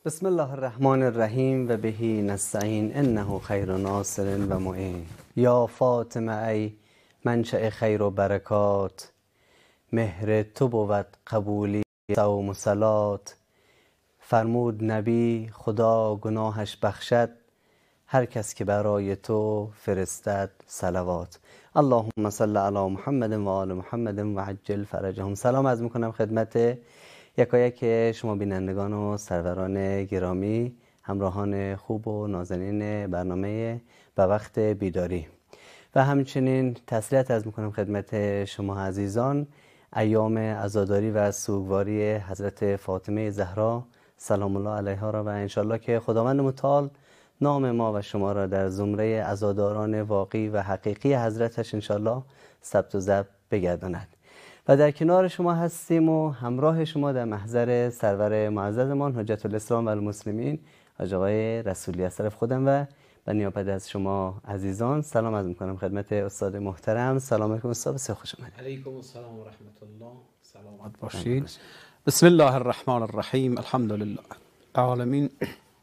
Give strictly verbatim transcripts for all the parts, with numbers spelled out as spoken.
بسم الله الرحمن الرحیم و بهی نستعین انه خیر ناصر و معین. یا فاطمه ای منشأ خیر و برکات، مهر تو بود قبولی صوم و صلات. فرمود نبی خدا گناهش بخشد، هر کس که برای تو فرستد صلوات. اللهم صل علی محمد و آل محمد و عجل فرجهم. سلام عرض میکنم خدمت یکایک شما بینندگان و سروران گرامی، همراهان خوب و نازنین برنامه به وقت بیداری، و همچنین تسلیت عرض میکنم خدمت شما عزیزان ایام عزاداری و سوگواری حضرت فاطمه زهرا سلام الله علیها را، و انشالله که خداوند متعال نام ما و شما را در زمره عزاداران واقعی و حقیقی حضرتش انشالله ثبت و ضبط بگرداند. و در کنار شما هستیم و همراه شما در محضر سرور معززمان حجت الاسلام و المسلمین حاج آقای رسولی. از طرف خودم و به نیابت از شما عزیزان سلام عرض می‌کنم خدمت استاد محترم. سلام علیکم استاد، بسیار خوش آمدید. علیکم السلام و رحمت الله. سلامت باشید. بسم الله الرحمن الرحیم. الحمد لله العالمین.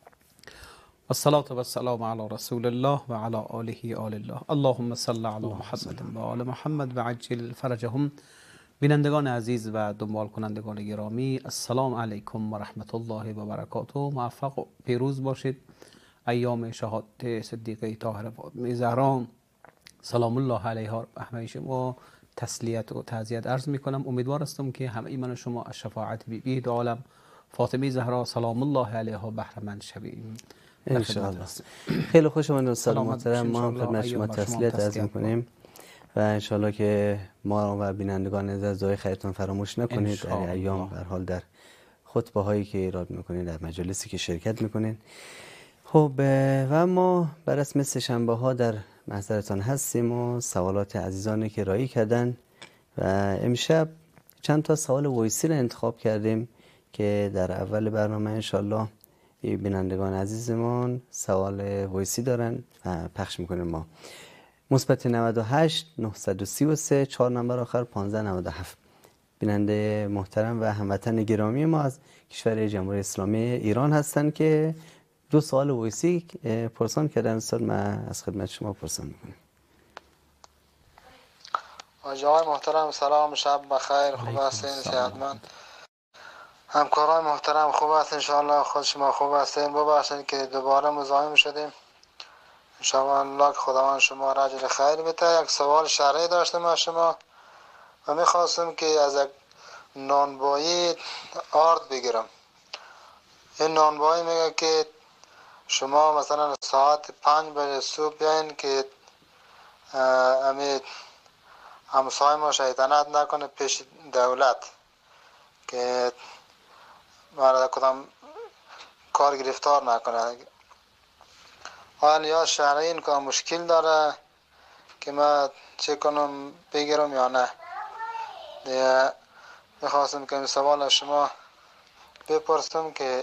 الصلاة و السلام علی رسول الله و علی آله آل الله. اللهم صل علی محمد و آل محمد و عجل فرجهم. بینندگان عزیز و دنبال کنندگان گرامی، السلام علیکم و رحمت الله و برکاته. موفق و پیروز باشید. ایام شهادت صدیقه طاهره فاطمه زهرا سلام الله علیها همه شما تسلیت و تعزیت عرض می کنم. امیدوار هستم که همه من و شما از شفاعت بی بی دو عالم فاطمه زهرا سلام الله علیها بهره مند شویم ان شاء الله. خیلی خوش آمدید استاد محترم. ما هم خدمت شما تسلیت عرض می کنیم و انشالله که ما و بینندگان عزیز دعای خیرتون فراموش نکنید در ایام، به هر حال در خطبه هایی که ایراد میکنید، در مجالسی که شرکت میکنید. خب و ما بر اسم سه شنبه ها در محضرتان هستیم و سوالات عزیزانی که رایی کردن، و امشب چند تا سوال وایسی رو انتخاب کردیم که در اول برنامه انشالله بینندگان عزیزمان سوال وایسی دارن و پخش میکنیم. ما مثبت نود و هشت نهصد و سی و سه چهار نمبر آخر پانزده نود و هفت بیننده محترم و هموطن گرامی ما از کشور جمهوری اسلامی ایران هستند که دو سوال وایسی پرسان کردن. استاد من از خدمت شما پرسان میکنم. آقای محترم سلام، شب بخیر، خوب هستین؟ صحتمند؟ همکاران محترم خوب هستین؟ انشاءالله خود شما خوب هستین؟ ببخشید که دوباره مزاحم شدیم. انشاءالله که خداوند شما را اجر خیر بده. یک سوال شرعی داشتم از شما و میخواستم که از یک نانبایی آرد بگیرم. این نانبایی میگه که شما مثلا ساعت پنج بجه صبح بیاین که امید همسای ما شیطنت نکنه پیش دولت که مرد کدام کار گرفتار نکنه. حالا یا شرعی این کار مشکل داره که ما چه کنم بگیرم یا نه؟ دیگه میخواستم که این سوال از شما بپرسم که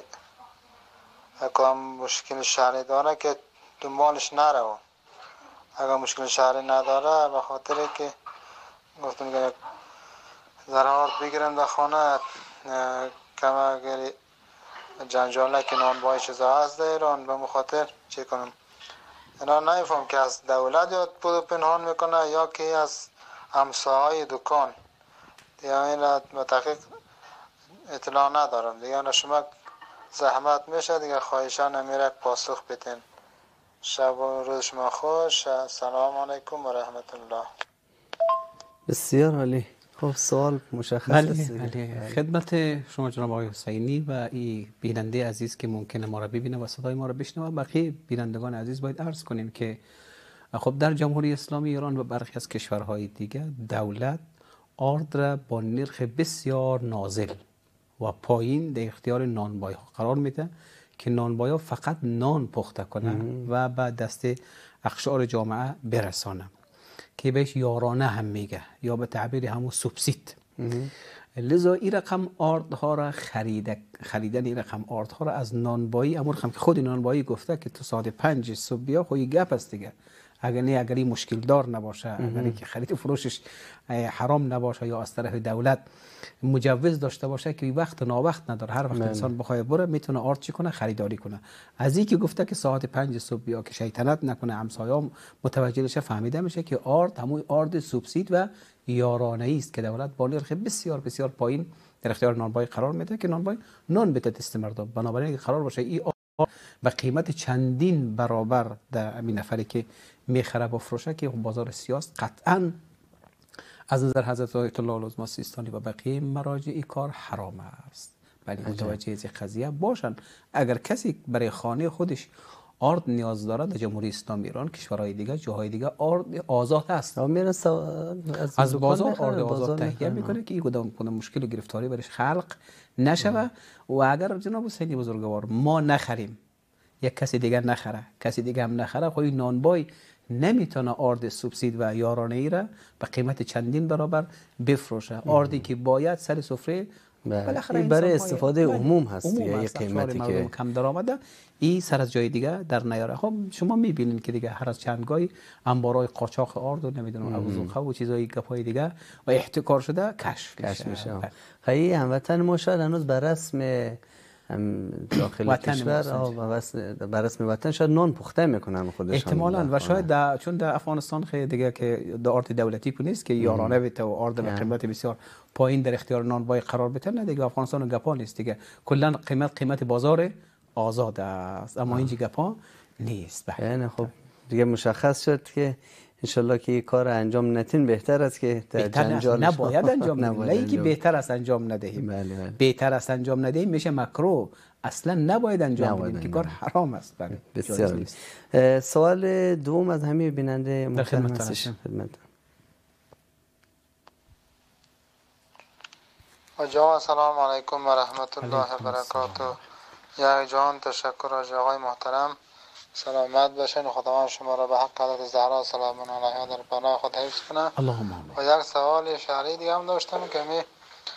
اگر مشکل شرعی داره که دنبالش نرو. اگر مشکل شرعی نداره به خاطر که گفتم که ضرار بگیرم در خانه کم اگر جنجاله که نانبای چیزا هست در ایران، به مخاطر چه کنم اینا نمیفهم که از دولت یا بود پنهان میکنه یا که از همسایه دکان. دیگه این را متحقیق اطلاع ندارم. دیگه شما زحمت میشه دیگه، خواهشان امیرک پاسخ بدین. شب و روز شما خوش. سلام علیکم و رحمت الله. بسیار عالی. خب سوال مشخص است. بله خدمت شما جناب آقای حسینی و این بیننده عزیز که ممکنه ما را ببینه و صدای ما را بشنوه، بقیه بینندگان عزیز باید عرض کنیم که خب در جمهوری اسلامی ایران و برخی از کشورهای دیگه دولت آرد را با نرخ بسیار نازل و پایین در اختیار نانبای ها قرار میده که نانبای ها فقط نان پخته کنه و بعد دست اقشار جامعه برسانه که بهش یارانه هم میگه یا به تعبیر همون سوبسید. لذا این رقم آردها را خریده خریدن این رقم آردها را از نانبایی، امور هم که خود نانبایی گفته که تو ساعت پنج صبح بیا، خب این گپ است دیگه. اگر نه اگر این مشکل دار نباشه، اگر که خرید و فروشش حرام نباشه یا از طرف دولت مجوز داشته باشه که وقت و ناوقت نداره، هر وقت بله. انسان بخواد بره میتونه آرد چی کنه، خریداری کنه. از این که گفته که ساعت پنج صبح بیا که شیطنت نکنه همسایه‌ها متوجه بشه، فهمیده میشه که آرد همون آرد سوبسید و یارانه است که دولت با نرخ بسیار بسیار پایین در اختیار نانبای قرار میده که نانبای نان بده دست مردم. بنابراین قرار باشه این با قیمت چندین برابر در این نفری که میخره با فروشه که بازار سیاست قطعا از نظر حضرت آیت الله العظما سیستانی و بقیه مراجع این کار حرام است. ولی متوجه از قضیه باشن اگر کسی برای خانه خودش آرد نیاز داره در جمهوری اسلامی ایران، کشورهای دیگه، جاهای دیگه آرد آزاد است. از, از بازار آرد آزاد تهیه میکنه که این کدام کدام مشکل و گرفتاری برش خلق نشوه. و اگر جناب حسینی بزرگوار ما نخریم، یک کسی دیگه نخره، کسی دیگه هم نخره، خب این نانبای نمیتونه آرد سوبسید و یارانه ای را به قیمت چندین برابر بفروشه. آردی که باید سر سفره بالاخره برای استفاده عموم هست، یه قیمتی که کم درآمده این سر از جای دیگه در نیاره. خب شما میبینید که دیگه هر از چندگاهی انبارای قاچاق آرد و نمیدونم ابوزوخه و چیزای گپای دیگه و احتکار شده کشف کشف میشه. خیلی هموطن ما شاید هنوز بر رسم داخل کشور بر رسم وطن شاید نان پخته میکنن خودشان احتمالاً و شاید دا چون در افغانستان خیلی دیگه که د آرد دولتی کو نیست که یارانه بیت و آرد به قیمت بسیار پایین در اختیار نانبای قرار بده، نه دیگه افغانستان و گپا نیست دیگه، کلا قیمت قیمت بازار آزاد است، اما اینجا گپا نیست. یعنی خب دیگه مشخص شد که انشالله که این کار انجام ندین بهتر است که در جنجال نباید انجام ندهیم، نه اینکه بهتر است انجام ندهیم. بله بله. بهتر است انجام ندهیم میشه مکروه، اصلا نباید انجام بدیم که کار حرام است. بله بسیار. سوال دوم از همین بیننده محترم هستش. خدمت آقا سلام علیکم و رحمت الله و برکاته. یک جان تشکر از آقای محترم، سلامت باشین و خداوند شما را به حق حضرت زهرا سلام علیها در پناه خود حفظ کنه. اللهم آمین. و یک سوال شرعی دیگه هم داشتم که می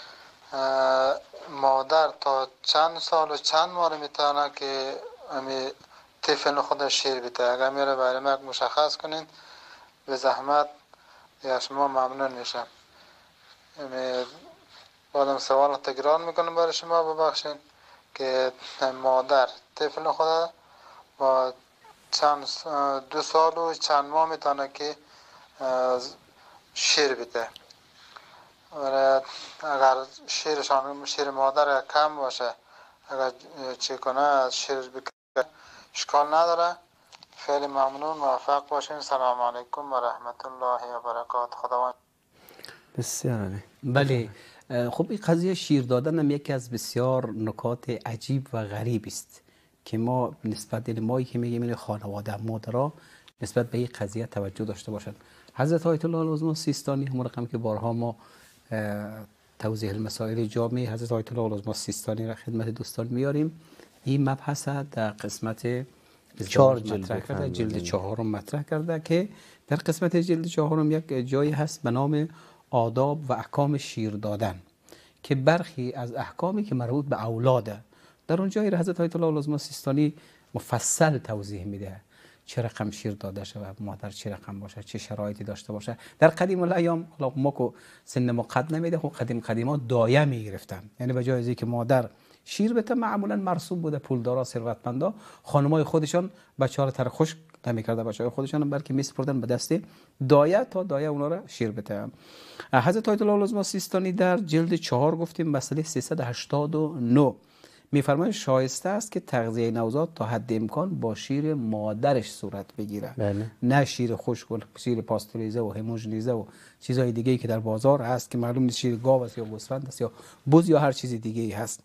مادر تا چند سال و چند ماه میتونه که امی طفل خودش شیر بده؟ اگر میره برای مرگ مشخص کنین به زحمت یا شما ممنون میشم. امی بعدم سوال تکرار میکنم برای شما ببخشین که مادر طفل خود با چند دو سال و چند ماه میتونه که شیر بده. اگر شیرشان شیر مادر کم باشه اگر چی کنه شیر بکنه اشکال نداره. خیلی ممنون، موفق باشین. سلام علیکم و رحمت الله و برکاته. خداوند. بسیار عالی. بله خب این قضیه شیر دادن هم یکی از بسیار نکات عجیب و غریب است که ما نسبت به مایی که میگیم این خانواده مادرها نسبت به این قضیه توجه داشته باشند. حضرت آیت الله العظما سیستانی همون رقم که بارها ما توضیح المسائل جامع حضرت آیت الله العظما سیستانی را خدمت دوستان میاریم. این مبحث در قسمت چهار مطرح کرده، جلد چهارم مطرح کرده که در قسمت جلد چهارم یک جایی هست به نام آداب و احکام شیر دادن که برخی از احکامی که مربوط به اولاده در اون جایی حضرت آیت الله العظما سیستانی مفصل توضیح میده چه رقم شیر داده شود، مادر چه رقم باشه، چه شرایطی داشته باشه. در قدیم الایام حالا ما کو سن ما قد نمیده، خب قدیم قدیما دایه میگرفتن، یعنی به جای از اینکه مادر شیر بده معمولا مرسوم بوده پولدارا ثروتمندا خانمای خودشان بچه‌ها رو تر خشک نمی‌کرده، بچه‌های خودشان هم بلکه میسپردن به دست دایه تا دایه اونا رو شیر بده. حضرت آیت الله العظما سیستانی در جلد چهار گفتیم مسئله سیصد و هشتاد و نه میفرمایند شایسته است که تغذیه نوزاد تا حد امکان با شیر مادرش صورت بگیره. بله. نه شیر خشک و شیر پاستوریزه و هموژنیزه و چیزهای دیگه‌ای که در بازار هست که معلوم نیست شیر گاو است یا گوسفند است یا بز یا هر چیز دیگه‌ای هست.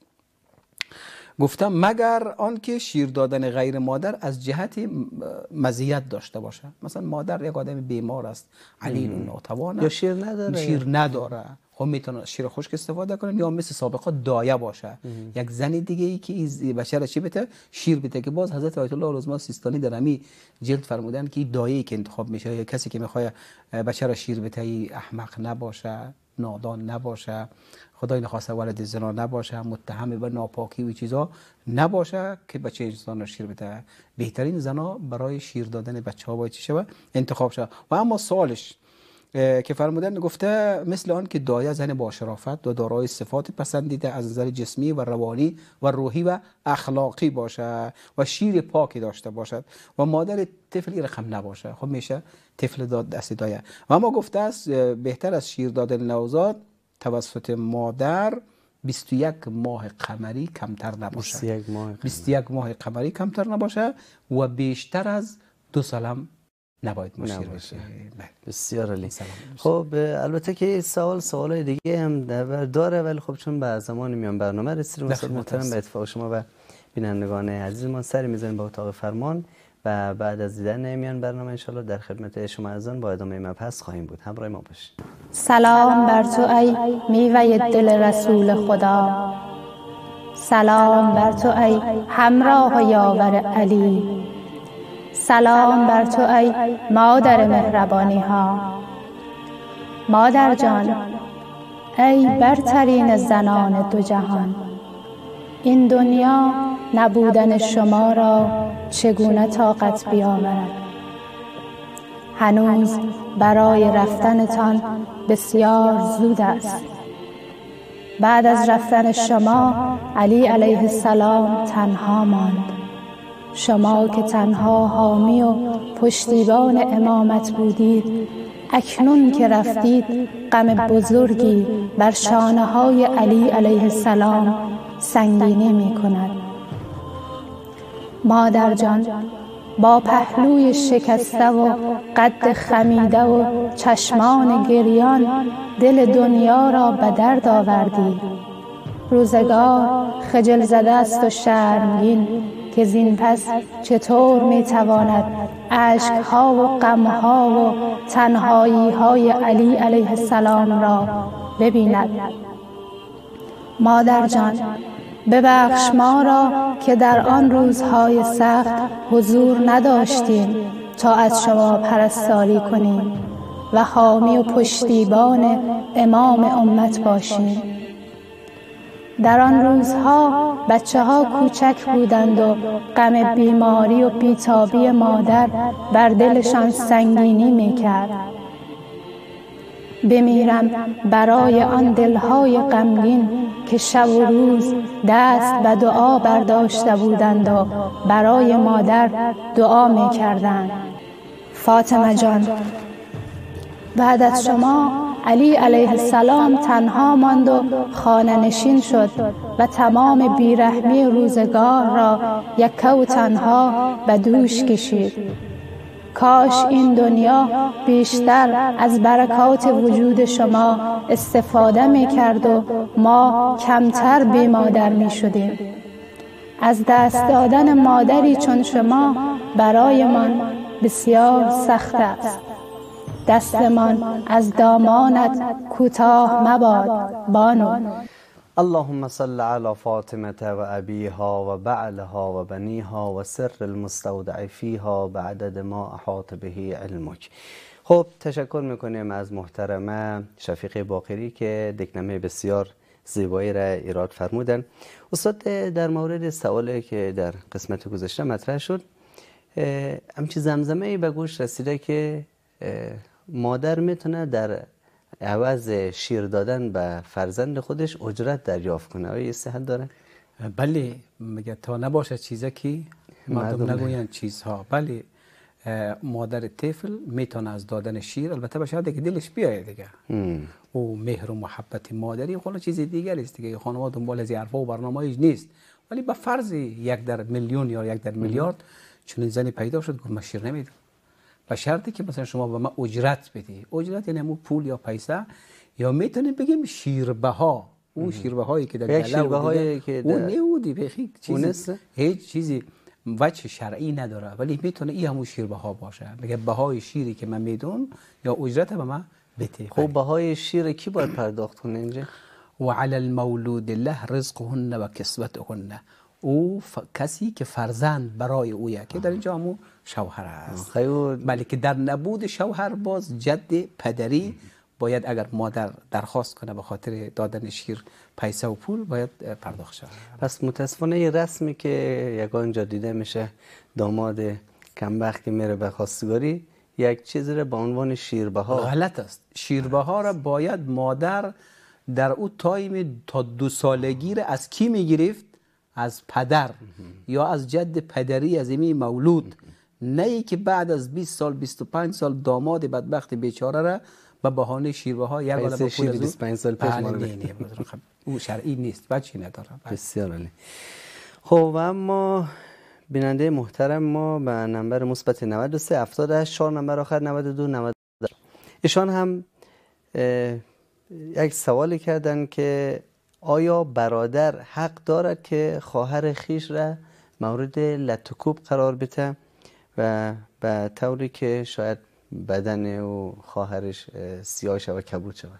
گفتم مگر آنکه شیر دادن غیر مادر از جهت مزیت داشته باشه، مثلا مادر یک آدم بیمار است علیل و ناتوان یا شیر نداره شیر نداره خب میتونه شیر خشک استفاده کنه یا مثل سابقا دایه باشه ام. یک زن دیگه ای که این بچه را چی بده شیر بده که باز حضرت آیت الله العظما سیستانی در امی جلد فرمودن که دایه‌ای که انتخاب میشه یا کسی که میخواد بچه را شیر بده احمق نباشه، نادان نباشه، خدای نخواسته ولد زنا نباشه، متهم به ناپاکی و چیزا نباشه که بچه انسان رو شیر بده. بهترین زنا برای شیر دادن بچه ها باید چی شود؟ انتخاب شود. و اما سوالش که فرمودن گفته مثل آن که دایه زن با شرافت و دارای صفات پسندیده از نظر جسمی و روانی و روحی و اخلاقی باشه و شیر پاکی داشته باشد و مادر طفل این رقم نباشه، خب میشه طفل داد دست دایه. و اما گفته است بهتر از شیر دادن نوزاد توسط مادر بیست و یک ماه قمری کمتر نباشه. بیست و یک ماه بیست و یک ماه قمری کمتر نباشه و بیشتر از دو سالم نباید مشیر بشه. بسیار عالی. خب البته که سوال سوالای دیگه هم داره، ولی خب چون به زمان میان برنامه رسیدیم استاد محترم، به اتفاق شما و بینندگان عزیز ما سری میذاریم به اتاق فرمان و بعد از دیدن میان برنامه انشالله در خدمت شما عزیزان با ادامه مبحث خواهیم بود. همراه ما باشید. سلام بر تو ای میوه دل رسول خدا، سلام بر تو ای همراه یاور علی، سلام بر تو ای مادر مهربانی ها. مادر جان ای برترین زنان دو جهان، این دنیا نبودن شما را چگونه طاقت بیاورد؟ هنوز برای رفتنتان بسیار زود است. بعد از رفتن شما علی علیه السلام تنها ماند. شما که تنها حامی و پشتیبان امامت بودید، اکنون که رفتید غم بزرگی بر شانه های علی علیه السلام سنگینی می کند. مادر جان با پهلوی شکسته و قد خمیده و چشمان گریان دل دنیا را به درد آوردی. روزگار خجل زده است و شرمگین که زین پس چطور میتواند اشکها و غمها و تنهایی های علی علیه السلام را ببیند. مادر جان ببخش ما را که در آن روزهای سخت حضور نداشتیم تا از شما پرستاری کنیم و حامی و پشتیبان امام امت باشیم. در آن روزها بچه ها کوچک بودند و غم بیماری و بیتابی مادر بر دلشان سنگینی میکرد. بمیرم برای آن دلهای غمگین که شب و روز دست به دعا برداشته بودند و برای مادر دعا میکردند. فاطمه جان بعد از شما علی علیه السلام تنها ماند و خانه نشین شد و تمام بیرحمی روزگار را یکه و تنها به دوش کشید. کاش این دنیا بیشتر از برکات وجود شما استفاده می کرد و ما کمتر بی مادر می شدیم. از دست دادن مادری چون شما برای من بسیار سخت است. دستمان از دامانت کوتاه مباد بانو. اللهم صل على فاطمة و ابیها و بعلها و بنیها و سر المستودع فیها بعدد ما احاط به علمک. خب تشکر میکنیم از محترمه شفیقه باقری که دکلمه بسیار زیبایی را ایراد فرمودن. استاد در مورد سوالی که در قسمت گذشته مطرح شد، همچی زمزمه به گوش رسیده که مادر میتونه در عوض شیر دادن به فرزند خودش اجرت دریافت کنه. آیا این صحت داره؟ بله، میگه تا نباشه چیزی که مردم نگوین چیزها. بله، مادر طفل میتونه از دادن شیر، البته به شرطی که دلش بیاید دیگه، او مهر و محبت مادری خود چیز دیگر است دیگه. خانواده دنبال از حرفا و برنامه‌ای نیست، ولی به فرض یک در میلیون یا یک در میلیارد چون زنی پیدا شد گفت من شیر نمیدم، به شرطی که مثلا شما به من اجرت بدی. اجرت یعنی همون پول یا پیسه، یا میتونیم بگیم شیربها. اون شیربهایی که در یک شیربهایی که اون نودی بخی چیزی هیچ چیزی وجه شرعی نداره، ولی میتونه این همون شیربها باشه. میگه بهای شیری که من میدون یا اجرت به من بده. خب بهای شیر کی باید پرداخت کنه اینجا؟ و علی المولود له رزقهن و کسوتهن. او ف... کسی که فرزند برای اویه که در اینجا همون شوهر است. بله که در نبود شوهر باز جد پدری باید اگر مادر درخواست کنه به خاطر دادن شیر پیسه و پول باید پرداخت شود. پس متاسفانه یه رسمی که یگان جا دیده میشه داماد کمبخت که میره به خواستگاری یک چیزی رو به عنوان شیربها غلط است. شیربها را باید مادر در او تایم تا دو سالگی را از کی میگرفت؟ از پدر یا از جد پدری از امی مولود، نه ای که بعد از بیست سال بیست و پنج سال داماد بدبخت بیچاره را به بهانه شیربها یک والا با پول از بیست و پنج سال پیش مال او شرعی نیست، بچی نداره. بسیار عالی. خب و اما بیننده محترم ما به نمبر مثبت نود و سه هفتاد و هشت چهار نمبر آخر نود و دو نود و دو ایشان هم یک سوالی کردن که آیا برادر حق دارد که خواهر خیش را مورد لطوکوب قرار بده و به طوری که شاید بدن و خواهرش سیاه شود و کبود شود؟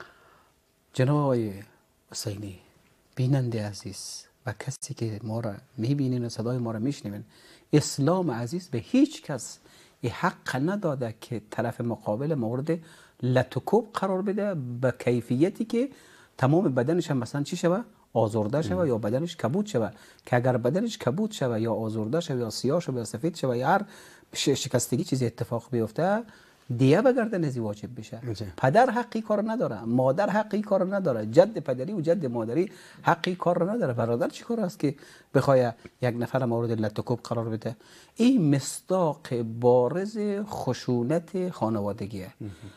جناب آقای حسینی، بیننده عزیز و کسی که ما را میبینین و صدای ما را میشنوین، اسلام عزیز به هیچ کس این حق نداده که طرف مقابل مورد لطوکوب قرار بده به کیفیتی که تمام بدنش هم مثلا چی شوه؟ آزرده شوه یا بدنش کبود شوه، که اگر بدنش کبود شوه یا آزرده شوه یا سیاه شوه یا سفید شوه یا هر شکستگی چیزی اتفاق بیفته دیه به گردن ازی واجب بشه. پدر حقی کار نداره، مادر حقی کار نداره، جد پدری و جد مادری حقی کار نداره. برادر چی کار است که بخواد یک نفر مورد لطوکوب قرار بده؟ این مصداق بارز خشونت خانوادگیه.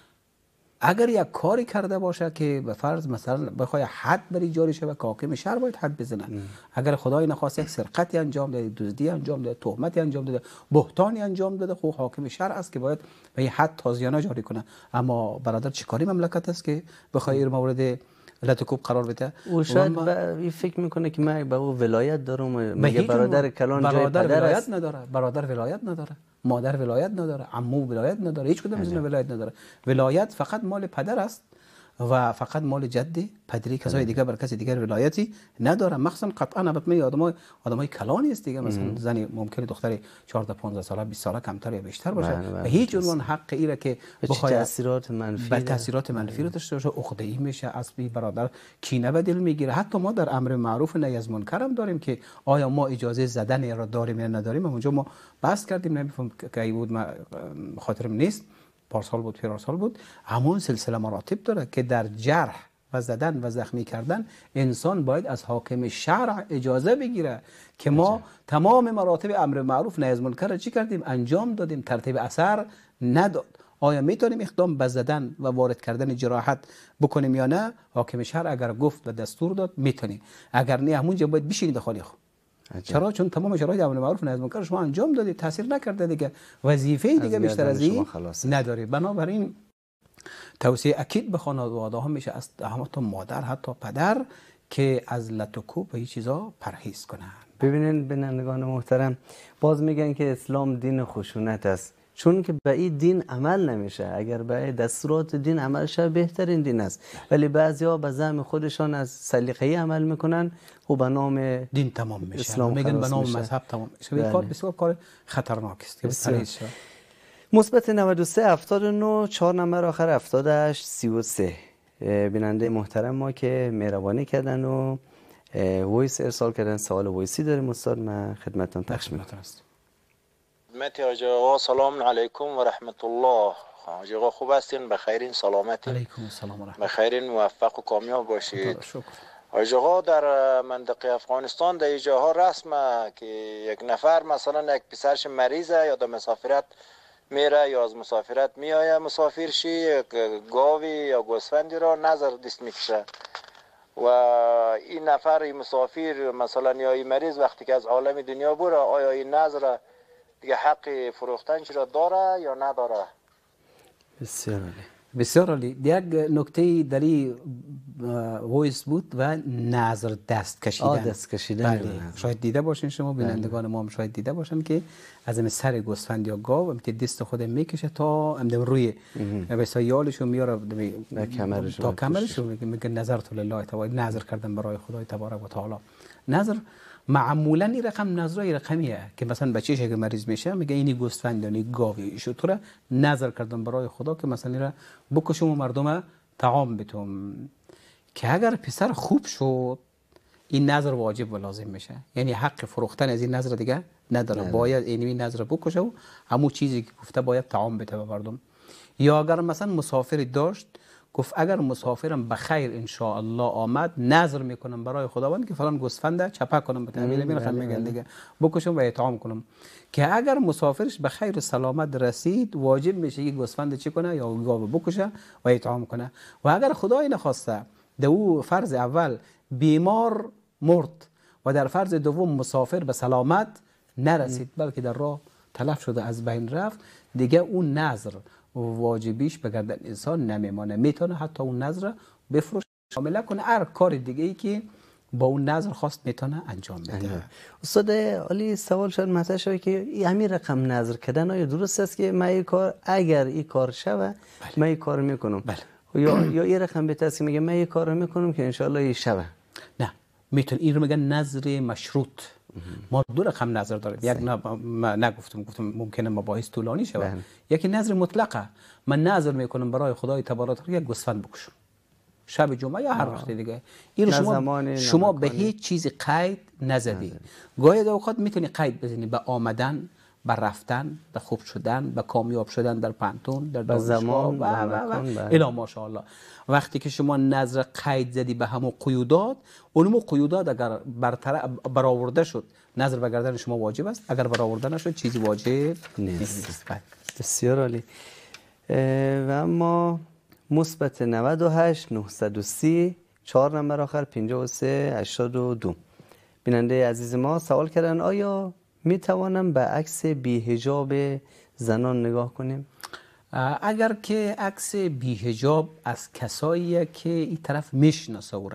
اگر یک کاری کرده باشه که به فرض مثلا بخواد حد بری جاری شه و حاکم شهر باید حد بزنه. اگر خدای نخواست یک سرقتی انجام داده، دزدی انجام داده، تهمتی انجام داده، بهتانی انجام داده، خب حاکم شهر است که باید به حد تازیانه جاری کنه. اما برادر چیکاری مملکت است که بخواد این مورد لطوکوب قرار بده؟ او شاید با... فکر میکنه که من به او ولایت دارم، میگه برادر کلان جای برادر پدر ولایت است. نداره، برادر ولایت نداره، مادر ولایت نداره، عمو ولایت نداره، هیچ کدوم از اینا ولایت نداره. ولایت فقط مال پدر است و فقط مال جد پدری. کسای دیگه بر کسی دیگر ولایتی نداره. مخصوصا قطعا البته آدمای آدمای کلانی است دیگه. مثلا زنی ممکنه دختری چهارده پانزده ساله بیست ساله کمتر یا بیشتر باشه و هیچ عنوان حق ایره که بخواد تاثیرات منفی به تاثیرات منفی رو داشته باشه، عقده ای میشه، از بی برادر کینه به دل میگیره. حتی ما در امر معروف و نهی از منکر هم داریم که آیا ما اجازه زدن را داریم یا نداریم. اونجا ما بحث کردیم، نمیفهم که ای بود ما خاطرم نیست، پارسال بود پیرارسال بود. همون سلسله مراتب داره که در جرح و زدن و زخمی کردن انسان باید از حاکم شرع اجازه بگیره که ما اجازه. تمام مراتب امر معروف نهی از منکر چی کردیم؟ انجام دادیم، ترتیب اثر نداد. آیا میتونیم اقدام به زدن و وارد کردن جراحت بکنیم یا نه؟ حاکم شرع اگر گفت و دستور داد میتونیم، اگر نه همونجا باید بشینید خالی خود. چرا؟ چون تمام شرایط امر معروف نهی از منکر شما انجام دادید، تاثیر نکرده دیگه، وظیفه دیگه بیشتر از این نداری. بنابراین توصیه اکید به خانواده ها میشه از حتی مادر حتی پدر که از لطوکوب و این چیزا پرهیز کنن. ببینید بینندگان محترم، باز میگن که اسلام دین خشونت است، چون که به این دین عمل نمیشه. اگر به دستورات دین عمل شه بهترین دین است، ولی بعضیا به زعم خودشان از سلیقه‌ای عمل میکنن و به نام دین تمام میشه، اسلام میگن به نام مذهب تمام میشه. این کار بسیار کار خطرناک است. مثبت نود و سه هفتاد و نه چهار نمبر آخر هفتاد و هشت سی و سه بیننده محترم ما که مهربانی کردن و وایس ارسال کردن، سوال وایسی داریم استاد، من خدمتتون پخش میکنم. خدمت حاج آقا سلام علیکم و رحمت الله. حاج آقا خوب هستین؟ بخیرین؟ سلامتی؟ علیکم السلام و رحمت. بخیرین، موفق و کامیاب باشید. شکر. حاج آقا در منطقه افغانستان در جاها رسمه که یک نفر مثلا یک پسرش مریضه یا در مسافرت میره یا از مسافرت میآیه مسافر شی، گاوی یا گوسفندی را نظر دست میکشه و این نفر این مسافر مثلا یا این مریض وقتی که از عالم دنیا بره، آیا این نظر دیگه حق فروختن چرا داره یا نداره؟ بسیار عالی، بسیار عالی. یک نکته در این وایس بود و نظر دست کشیدن. دست کشیدن بله. شاید دیده باشین شما، بینندگان ما هم شاید دیده باشن که از این سر گوسفند یا گاو هم که دست خود میکشه تا هم روی به یالشو میاره کمرش تا کمرش میگه نظرت لله تعالی، نظر کردن برای خدای تبارک و تعالی. نظر معمولا این رقم نظرای رقمیه که مثلا بچه‌ش اگه مریض میشه میگه اینی گوسفند یا گاوی شطوره نظر کردن برای خدا که مثلا را بکشم و مردم تعام بتم که اگر پسر خوب شد این نظر واجب و لازم میشه، یعنی حق فروختن از این نظر دیگه نداره، باید اینمی نظر بکشه و همون چیزی که گفته باید تعام بده به مردم. یا اگر مثلا مسافری داشت گفت اگر مسافرم به خیر ان شاء الله آمد نظر میکنم برای خداوند که فلان گوسفنده چپک کنم به تعبیر میرخم میگن دیگه بکشم و اطعام کنم، که اگر مسافرش به خیر و سلامت رسید واجب میشه که گوسفند چی کنه یا گاو بکشه و اطعام کنه. و اگر خدای نخواسته در او فرض اول بیمار مرد و در فرض دوم مسافر به سلامت نرسید بلکه در راه تلف شده از بین رفت، دیگه اون نظر واجبیش به گردن انسان نمیمانه، میتونه حتی اون نظر بفروش شامل کنه، هر کار دیگه ای که با اون نظر خواست میتونه انجام بده. استاد علی سوال شد مطرح شد که همین رقم نظر کردن آیا درست است که من این کار اگر این کار شوه من این کار میکنم؟ بله. یا یا این رقم بهتر است که میگه من این کار میکنم که ان شاء الله این شوه؟ نه، میتونه این رو میگن نظر مشروط. ما دو رقم نظر داریم، یک نه نگفتم گفتم ممکنه مباحث طولانی شود، یکی نظر مطلقه، من نظر میکنم برای خدای تبارک و تعالی یک گوسفند بکشم شب جمعه یا هر وقت دیگه، این شما شما به هیچ چیزی قید نزدی. گاهی اوقات میتونی قید بزنی به آمدن، به رفتن، به خوب شدن، به کامیاب شدن در پانتون، در دانشگاه و الی ماشاءالله. وقتی که شما نظر قید زدی به همون قیودات، اونمو قیودات اگر برطرف برآورده شد نظر به گردن شما واجب است، اگر برآورده نشد چیزی واجب نیست. بسیار عالی. و اما مثبت نود و هشت نهصد و سی چهار نمبر آخر پنجاه و سه هشتاد و دو بیننده عزیز ما سوال کردن آیا می توانم به عکس بی‌حجاب زنان نگاه کنیم؟ اگر که عکس بی‌حجاب از کسایی که این طرف میشناسه اوره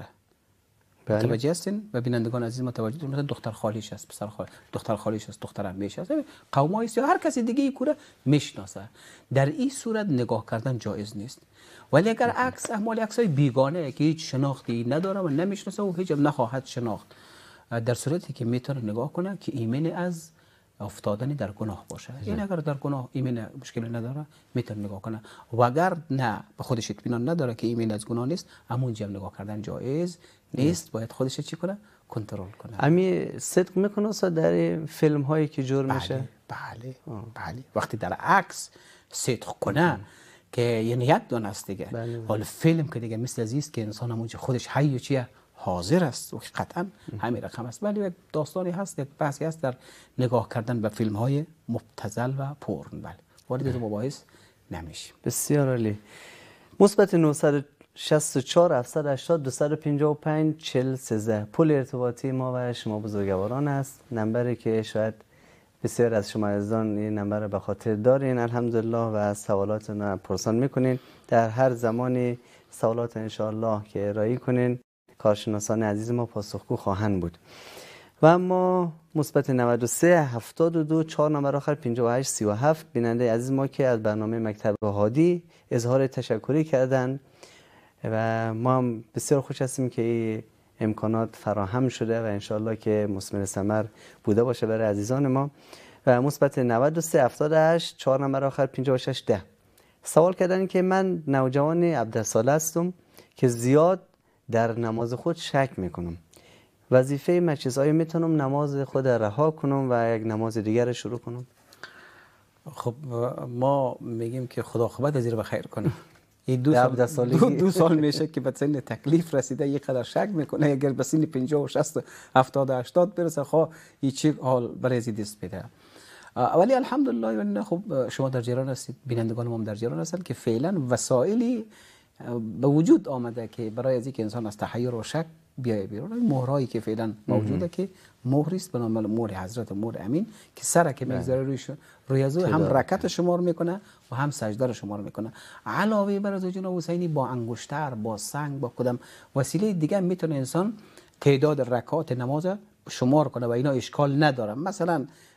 متوجه هستین و بینندگان عزیز متوجه هستین، مثلا دختر خالیش است، پسر خالی، دختر خالیش است، دختر عمه‌ش است، قومایی است یا هر کسی دیگه ای کوره میشناسه، در این صورت نگاه کردن جایز نیست. ولی اگر عکس احوال عکسای بیگانه که هیچ شناختی نداره و نمیشناسه و هیچ نخواهد شناخت، در صورتی که میتونه نگاه کنه که ایمن از افتادن در گناه باشه، این اگر در گناه ایمن مشکل نداره میتونه نگاه کنه، و اگر نه به خودش اطمینان نداره که ایمن از گناه نیست، همونجا هم نگاه کردن جایز نیست، باید خودش چی کنه؟ کنترل کنه. امی صدق میکنه اصلا در فیلم هایی که جور میشه؟ بله بله, بله. وقتی در عکس صدق کنه که یعنی یک دانه است دیگه، حالا فیلم که دیگه مثل عزیز که انسان همونجا خودش حی و چیه حاضر است و قطعا همین رقم است. ولی یک داستانی هست، یک بحثی هست در نگاه کردن به فیلم های مبتذل و پورن، بله وارد این مباحث نمیشه. بسیار عالی. مثبت نهصد و شصت و چهار هفتصد و هشتاد دویست و پنجاه و پنج چهل سیزده پل ارتباطی ما و شما بزرگواران است، نمبری که شاید بسیار از شما عزیزان این نمبر رو به خاطر دارین الحمدلله و سوالاتون رو پرسان میکنین. در هر زمانی سوالات انشاءالله که ارائه کنین کارشناسان عزیز ما پاسخگو خواهند بود. و اما مثبت نود و سه هفتاد و دو چهار نمبر آخر پنجاه و هشت سی و هفت بیننده عزیز ما که از برنامه مکتب هادی اظهار تشکری کردن و ما هم بسیار خوش هستیم که امکانات فراهم شده و انشالله که مثمر ثمر بوده باشه برای عزیزان ما. و مثبت نود و سه هفتاد و هشت چهار نمبر آخر پنجاه و شش ده سوال کردن که من نوجوان عبدالصالح هستم که زیاد در نماز خود شک میکنم، وظیفه من چیست؟ آیا میتونم نماز خود رها کنم و یک نماز دیگر شروع کنم؟ خب ما میگیم که خدا خوبت از رو بخیر کنه. این دو سال دو, دو سال میشه که به سن تکلیف رسیده یک قدر شک میکنه، اگر به سن پنجاه و شصت هفتاد و هشتاد برسه خب این چی حال برای دست بده. ولی الحمدلله خب شما در جریان هستید، بینندگان ما در جریان هستند که فعلا وسایلی به وجود آمده که برای از اینکه انسان از تحیر و شک بیای بیرون. مهرایی که فعلا موجوده که مهری است به نام مهر حضرت مهر امین که سر که میگذاره روی روی از هم رکعت شمار میکنه و هم سجده رو شمار میکنه. علاوه بر از جناب حسینی با انگشتر، با سنگ، با کدام وسیله دیگه میتونه انسان تعداد رکعات نماز شمار کنه و اینا اشکال نداره. مثلا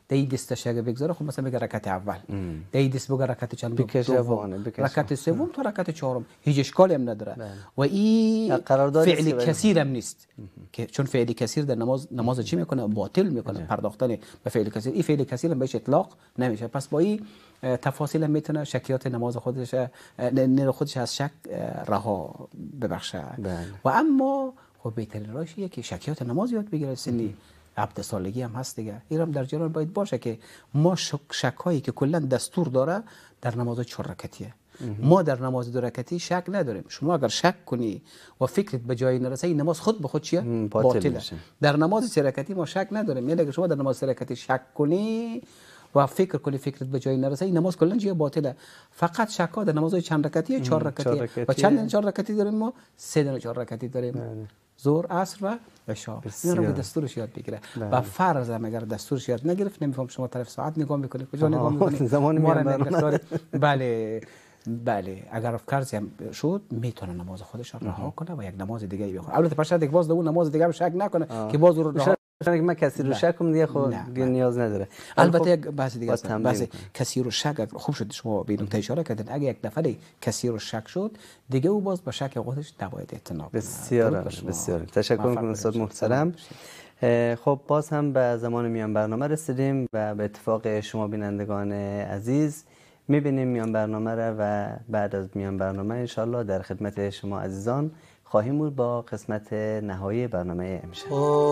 دی دستش اگه بگذاره خب مثلا بگه رکعت اول دی دست بگه رکعت چند دوم رکعت سوم تا رکعت چهارم هیچ اشکالی هم نداره و این فعل کثیر هم نیست که چون فعل کثیر در نماز نماز چی میکنه باطل میکنه پرداختن به فعل کثیر این فعل کثیر هم بهش اطلاق نمیشه پس با این تفاصیل هم میتونه شکیات نماز خودش نه خودش از شک رها ببخشه و اما خب بهترین راهش اینه که شکیات نماز یاد بگیره سنی هفده سالگی هم هست دیگه اینم در جریان باید باشه که ما شک شکایی که کلا دستور داره در نماز چهار رکعتیه ما در نماز دو رکعتی شک نداریم شما اگر شک کنی و فکرت به جایی نرسه این نماز خود به خود چیه باطله در نماز سه رکعتی ما شک نداریم یعنی اگر شما در نماز سه رکعتی شک کنی و فکر کنی فکرت به جایی نرسه این نماز کلا چیه باطله فقط شکا در نماز چند رکعتیه چهار رکعتیه و چند چهار رکعتی داریم ما سه دونه چهار رکعتی داریم ظهر عصر و عشاء اینا رو به دستورش یاد بگیره و فرض هم اگر دستورش یاد نگرفت نمیفهم شما طرف ساعت نگاه میکنید کجا نگاه میکنید زمان میاد بله بله اگر افکارش هم شد میتونه نماز خودش رو رها کنه و یک نماز دیگه بخونه البته پس یک باز اون نماز دیگه شک نکنه که باز رو رها که من کسی رو شک کنم دیگه خود نیاز نداره البته یک بحث دیگه است بحث کسی رو شک خوب شد شما به نکته اشاره کردین اگه یک نفر کسی رو شک شد دیگه او باز به شک خودش نباید اعتنا کنه بسیار بسیار تشکر میکنم استاد محترم خب باز هم به زمان میان برنامه رسیدیم و به اتفاق شما بینندگان عزیز میبینیم میان برنامه را و بعد از میان برنامه انشالله در خدمت شما عزیزان خواهیم بود با قسمت نهایی برنامه امشب.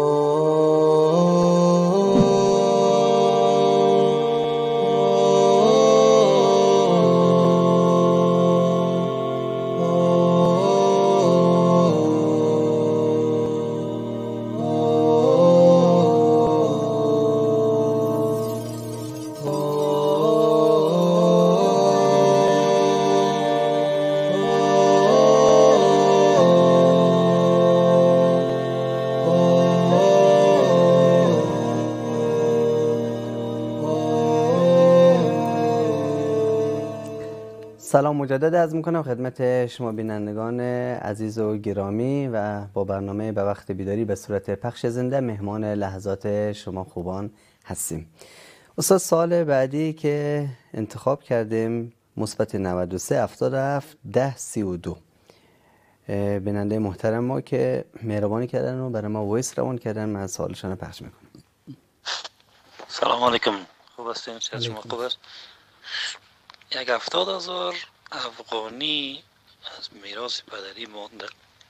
سلام مجدد عرض میکنم خدمت شما بینندگان عزیز و گرامی و با برنامه به وقت بیداری به صورت پخش زنده مهمان لحظات شما خوبان هستیم. استاد سال بعدی که انتخاب کردیم مثبت نود و سه هفتاد و هفت ده سی و دو بیننده محترم ما که مهربانی کردن و برای ما وایس روان کردن من سوالشان پخش میکنم. سلام علیکم خوب هستین چه شما خوب است؟ یک هفتاد هزار افغانی از میراث پدری مانده.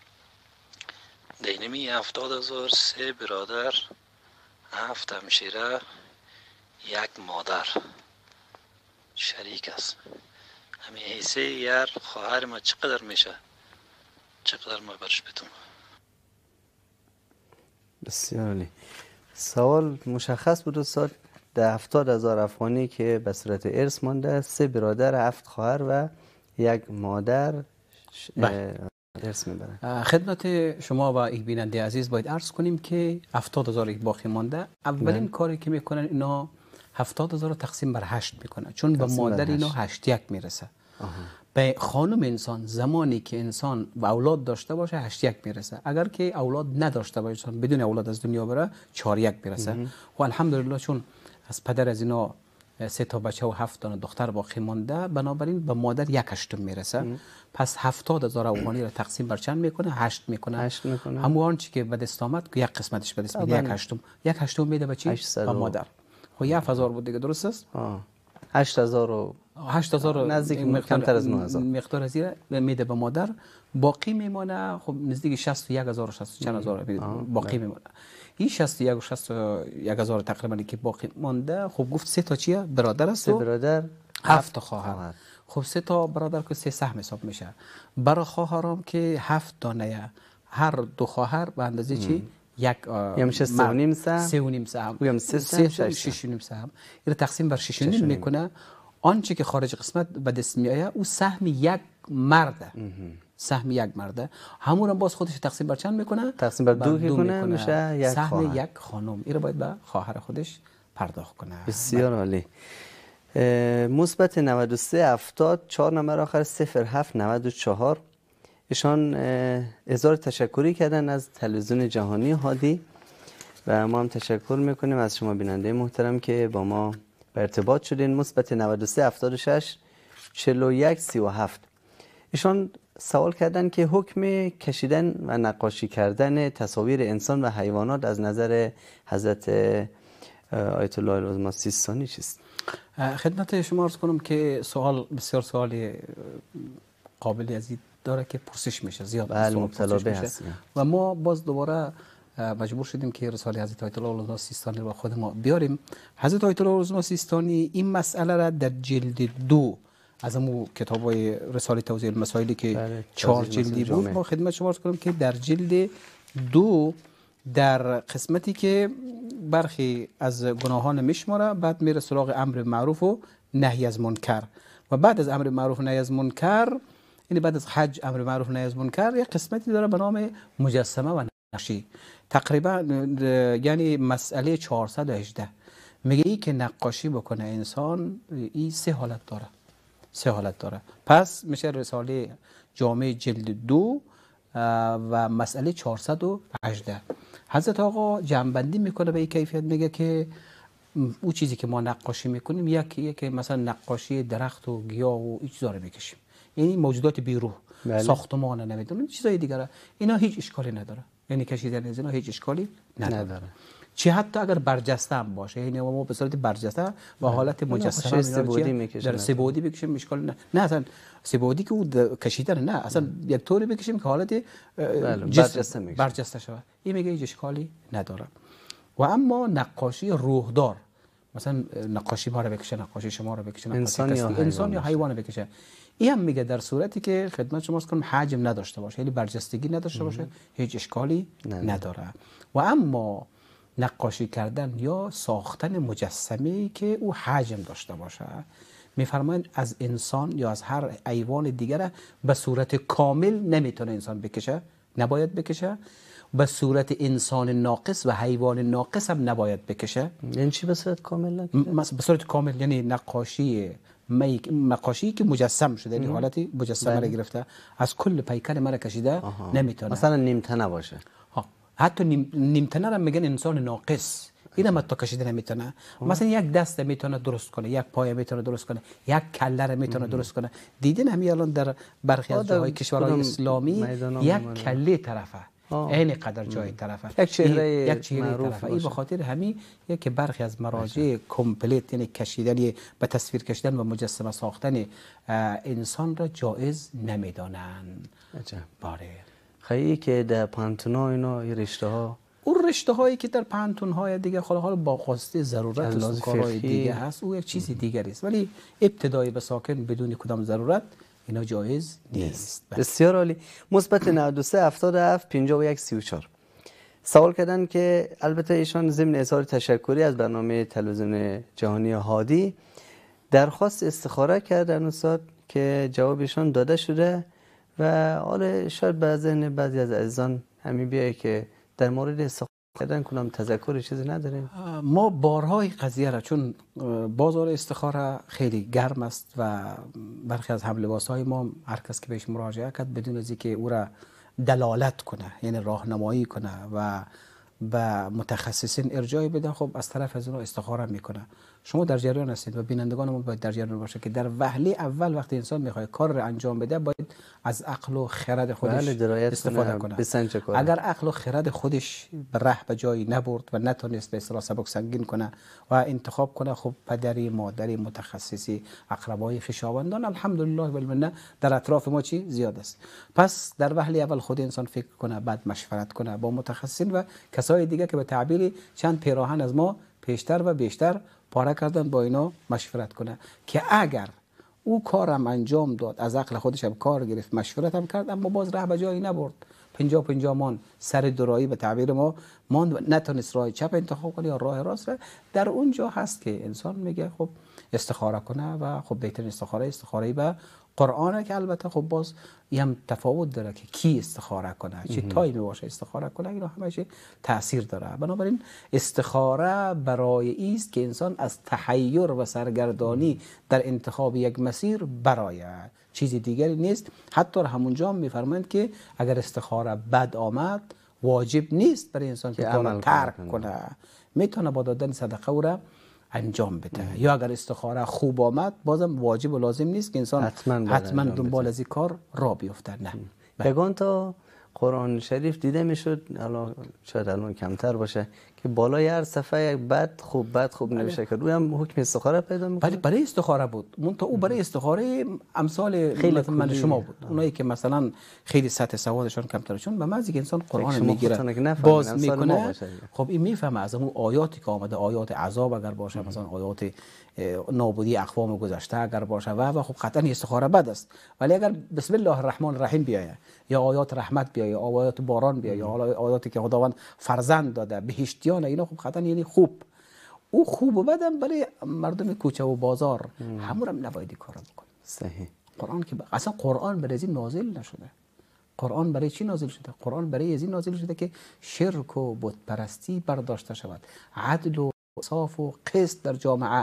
دینمی هفتاد هزار سه برادر هفت همشیره یک مادر شریک است. همین حیثه یار خواهر ما چقدر میشه؟ چقدر ما برش بتونم؟ بسیار عالی. سوال مشخص بود استاد. ده هفتاد هزار افغانی که به صورت ارث مانده، سه برادر، هفت خواهر و یک مادر ارث میبرن. خدمت شما و ای بیننده عزیز باید عرض کنیم که هفتاد هزار باقی مانده. اولین نه. کاری که میکنن اینا هفتاد هزار رو تقسیم بر هشت میکنن چون به مادر اینا هشت یک میرسه. آها. به خانم انسان زمانی که انسان و اولاد داشته باشه هشت یک میرسه. اگر که اولاد نداشته باشه بدون اولاد از دنیا بره چهار یک میرسه. و الحمدلله چون از پدر از اینا سه تا بچه و هفت تا دختر باقی مانده بنابراین به مادر یک هشتم میرسه. ام. پس هفتاد هزار افغانی را تقسیم بر چند میکنه؟ هشت میکنه. هشت میکنه. همون چی که به دست آمد یک قسمتش به دست میاد یک هشتم. یک هشتم میده به چی؟ به مادر. خب هفت هزار بود دیگه درست است؟ آه. هشت هزار و هشت هزار نزدیک کمتر از نه هزار مقدار از میده به مادر. باقی میمونه خب نزدیک شصت و یک هزار و شصت چند هزار باقی میمونه. این شصت و یک و شصت و یک هزار تقریبا که باقی مانده. خب گفت سه تا چیه؟ برادر است. سه برادر هفت تا خواهر. خب سه تا برادر که سه سهم حساب میشه. برای خواهرام که هفت دانه هر دو خواهر به اندازه چی؟ یک یا میشه سه و نیم سهم. سه و نیم سهم. یا سه سهم شش و نیم سهم. این تقسیم بر شش و نیم میکنه. آنچه که خارج قسمت به دست میآید او سهم یک مرده. سهم یک مرده. همون هم باز خودش تقسیم بر چند میکنه؟ تقسیم بر دو, دو میکنه میشه یک سهم خواهر. یک خانم. این رو باید به خواهر خودش پرداخت کنه. بسیار عالی. مثبت نود و سه هفتاد چهار نمبر آخر صفر هفت نود و چهار ایشان اظهار تشکری کردن از تلویزیون جهانی هادی و ما هم تشکر میکنیم از شما بیننده محترم که با ما به ارتباط شدین. مثبت نود و سه هفتاد و شش چهل و یک سی و هفت. ایشان سوال کردن که حکم کشیدن و نقاشی کردن تصاویر انسان و حیوانات از نظر حضرت آیت الله العظما سیستانی چیست؟ خدمت شما عرض کنم که سوال بسیار سوال قابلی از این داره که پرسش میشه، زیاد بله سوال مبتلا پرسش به میشه هست. و ما باز دوباره مجبور شدیم که رساله حضرت آیت الله العظما سیستانی رو خود ما بیاریم. حضرت آیت الله العظما سیستانی این مسئله را در جلد دو از همون کتاب‌های رساله توضیح المسائلی که بله، چهار توضیح جلدی مسائل بود جامع. ما خدمت شما عرض کنم که در جلد دو در قسمتی که برخی از گناهان میشماره، بعد میره سراغ امر معروف و نهی از منکر و بعد از امر معروف و نهی از منکر، یعنی بعد از حج امر معروف و نهی از منکر، یک قسمتی داره به نام مجسمه و نقاشی. تقریبا یعنی مسئله چهارصد و هجده میگه ای که نقاشی بکنه انسان، این سه حالت داره سه حالت داره پس میشه رساله جامع جلد دو و مسئله چهارصد و هجده. حضرت آقا جمع‌بندی میکنه به این کیفیت، میگه که او چیزی که ما نقاشی میکنیم یکی یکی مثلا نقاشی درخت و گیاه و این چیزا رو میکشیم، یعنی موجودات بیروح، بله. ساختمان نمیدونم چیزای دیگه، اینا هیچ اشکالی نداره، یعنی کشیدن از اینا هیچ اشکالی نداره, نداره. چه حتی اگر برجسته هم باشه، یعنی ما به صورت برجسته و حالت مجسمه سه‌بعدی میکشیم، در سه‌بعدی بکشیم اشکال نه نه اصلا سه‌بعدی که او کشیدن نه، اصلا یک طوری بکشیم که حالت برجسته میشه برجسته شود، این میگه هیچ اشکالی نداره. و اما نقاشی روحدار، مثلا نقاشی ما رو بکشه، نقاشی شما رو بکشه، انسان یا انسان یا حیوان بکشه، این هم میگه در صورتی که خدمت شما کنم حجم نداشته باشه، یعنی برجستگی نداشته باشه، هیچ اشکالی نداره. و اما نقاشی کردن یا ساختن مجسمه‌ای که او حجم داشته باشه، میفرمایند از انسان یا از هر حیوان دیگر به صورت کامل نمیتونه انسان بکشه، نباید بکشه، به صورت انسان ناقص و حیوان ناقص هم نباید بکشه. یعنی چی به صورت کامل؟ به صورت کامل یعنی نقاشی می... نقاشی که مجسم شده، یعنی حالتی مجسمه را گرفته، از کل پیکر مرا کشیده نمیتونه، مثلا نیمتنه باشه. ها حتی نیم نیمتنه را میگن انسان ناقص، اینم حتی کشیده نمیتونه. مثلا یک دست میتونه درست کنه، یک پای میتونه درست کنه، یک کله را میتونه درست کنه. دیدین همین الان در برخی از جاهای کشورهای اسلامی یک کله طرفه، این قدر جای طرفه، یک چهره یک چهره طرفه. این به خاطر همین یک برخی از مراجع کمپلیت، یعنی کشیدن به تصویر کشیدن و مجسمه ساختن انسان را جایز نمیدانند. عجب. باره خیلی که در پانتونا اینا رشته ها، اون رشته هایی که در پانتون های دیگه حالا حالا با خواسته ضرورت و کارهای دیگه هست، او یک چیزی دیگری است، ولی ابتدای به ساکن بدون کدام ضرورت اینا جایز نیست. بسیار عالی. مثبت نود و سه هفتاد و هفت پنجاه و یک سی و چهار سوال کردن که البته ایشان ضمن اظهار تشکری از برنامه تلویزیون جهانی هادی درخواست استخاره کردن استاد که جوابشان داده شده و حالا شاید به ذهن بعضی از عزیزان همین بیایه که در مورد استخاره کردن کنم تذکر چیزی نداریم. ما بارهای قضیه را، چون بازار استخاره خیلی گرم است و برخی از هم لباسهای ما هر کس که بهش مراجعه کرد بدون از اینکه او را دلالت کنه، یعنی راهنمایی کنه و به متخصصین ارجاع بده، خب از طرف از اونها استخاره میکنه. شما در جریان هستید و بینندگان ما باید در جریان باشه که در وهله اول وقتی انسان میخواد کار رو انجام بده باید از عقل و خرد خودش استفاده کنه. اگر عقل و خرد خودش به ره به جایی نبرد و نتونست به اصطلاح سبک سنگین کنه و انتخاب کنه، خب پدری، مادری، متخصصی، اقربای، خویشاوندان الحمدلله والمنه در اطراف ما چی زیاد است. پس در وهله اول خود انسان فکر کنه، بعد مشورت کنه با متخصصین و کسای دیگه که به تعبیر چند پیراهن از ما پیشتر و بیشتر پاره کردن، با اینا مشورت کنه که اگر او کارم انجام داد، از عقل خودش هم کار گرفت، مشورت هم کرد، اما باز راه به جایی نبرد، پنجاه پنجاه مان سر درایی به تعبیر ما ماند و نتونست راه چپ انتخاب کنه یا راه راست، در اونجا هست که انسان میگه خب استخاره کنه و خب بهترین استخاره استخاره به قرآنه که البته خب باز هم تفاوت داره که کی استخاره کنه، چه تایمی باشه استخاره کنه، اینا همش تاثیر داره. بنابراین استخاره برای است که انسان از تحیر و سرگردانی در انتخاب یک مسیر برآید، چیزی دیگری نیست. حتی همونجا میفرمایند که اگر استخاره بد آمد واجب نیست برای انسان که کار عمل ترک کنه. کنه. میتونه با دادن صدقه او را انجام بده. یا اگر استخاره خوب آمد بازم واجب و لازم نیست که انسان حتما باید حتما انجام دنبال بده. از این کار را بیفته. نه یگان تا قرآن شریف دیده میشد، الان شاید الان کمتر باشه، که بالای هر صفحه یک بد خوب بد خوب نوشته که روی هم حکم استخاره پیدا میکنه. ولی برای استخاره بود. منتها او برای استخاره امثال خیلی مثلا من کلی. شما بود. اونایی که مثلا خیلی سطح سوادشان کمتره، چون به محض که انسان قرآن شما میگیره خودتونه که نفهمین، باز امثال ما میکنه، باشه دیگه. خب این میفهمه از اون آیاتی که آمده، آیات عذاب اگر باشه، مثلا آیات اه، نابودی اقوام گذشته اگر باشه و و خب قطعا استخاره بد است. ولی اگر بسم الله الرحمن الرحیم بیایه، یا آیات رحمت بیایه، یا آیات باران بیایه، یا آیاتی که خداوند فرزند داده، بهشتیان، اینا خب قطعا یعنی خوب. او خوب و بدم برای مردم کوچه و بازار همون هم نباید کار بکنه. صحیح. قرآن که ب... اصلا قرآن برای این نازل نشده. قرآن برای چی نازل شده؟ قرآن برای این نازل شده که شرک و بت پرستی برداشته شود، عدل و انصاف و قسط در جامعه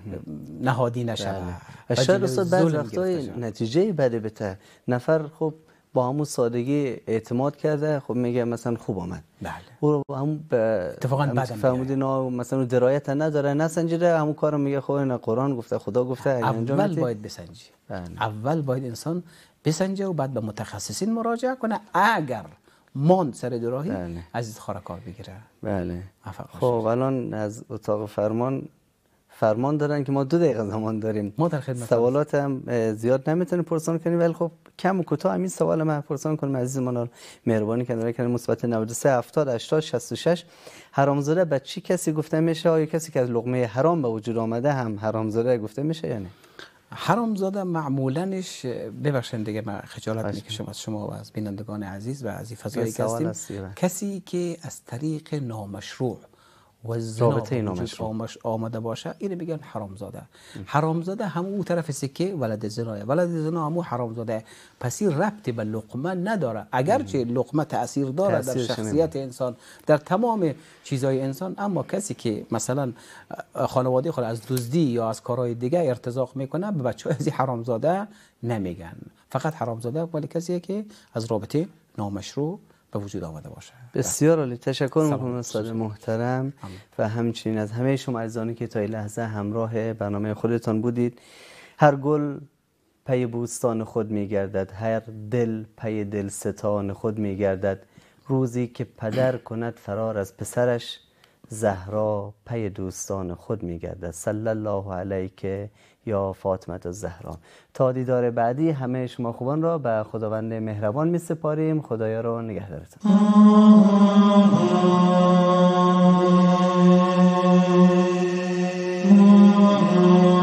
نهادی نشود. و شاید استاد بعض وقتای نتیجه بده بده. نفر خب با همون سادگی اعتماد کرده، خب میگه مثلا خوب آمد، بله، او هم به اتفاقا بدم فرمودین مثلا درایت نداره، نسنجیده، همون کارو میگه خب این قرآن گفته، خدا گفته، انجام اول میده. باید بسنجی. بله. اول باید انسان بسنجه و بعد به متخصصین مراجعه کنه. اگر ماند سر دوراهی بله. از این کار بگیره. بله. موفق خب الان از اتاق فرمان فرمان دارن که ما دو دقیقه زمان داریم. ما در خدمت سوالات هم زیاد نمیتونیم پرسان کنیم، ولی خب کم و کوتاه همین سوال من پرسان کنیم. عزیز من مهربانی کنید کنید مثبت نود و سه هفتاد هشتاد شصت و شش. حرامزاده به چی کسی گفته میشه؟ آیا کسی که از لقمه حرام به وجود آمده هم حرامزاده گفته میشه یا نه؟ حرامزاده معمولنش، ببخشید دیگه من خجالت میکشم از شما و از بینندگان عزیز و از این فضایی که هستیم، کسی که از طریق نامشروع و زنا آمده باشه اینو میگن حرامزاده. حرامزاده همون اون طرف سکه ولد زناه، ولد زنا همون حرامزاده. پس این ربطی به لقمه نداره، اگرچه لقمه تأثیر داره در شخصیت انسان، در تمام چیزای انسان، اما کسی که مثلا خانواده خود از دزدی یا از کارهای دیگه ارتزاق میکنه به بچه‌ها از حرامزاده نمیگن. فقط حرامزاده ولی کسی که از رابطه نامشروع به وجود آمده باشه. بسیار عالی، تشکر میکنم استاد محترم و همچنین از همه شما عزیزانی که تا این لحظه همراه برنامه خودتان بودید. هر گل پی بوستان خود میگردد، هر دل پی دل ستان خود میگردد. روزی که پدر کند فرار از پسرش، زهرا پی دوستان خود میگردد. صلی الله علیک یا فاطمه الزهرا. تا دیدار بعدی همه شما خوبان را به خداوند مهربان می سپاریم. خدایا را نگهدارتان.